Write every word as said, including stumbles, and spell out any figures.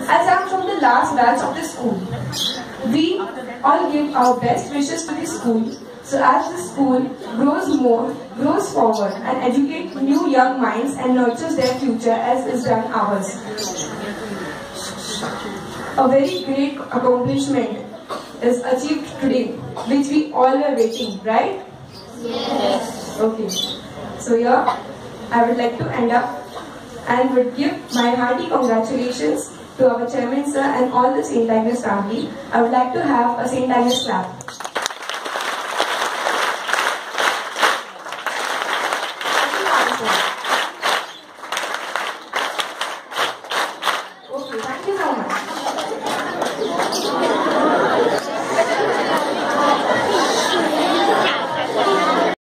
As I'm from the last batch of the school, we all give our best wishes to the school. So as the school grows more, grows forward and educates new young minds and nurtures their future as is done ours. A very great accomplishment is achieved today, which we all were waiting, right? Yes. Okay. So here, I would like to end up and would give my hearty congratulations to our chairman sir and all the Saint Agnes family. I would like to have a Saint Agnes clap. Thank you, sir.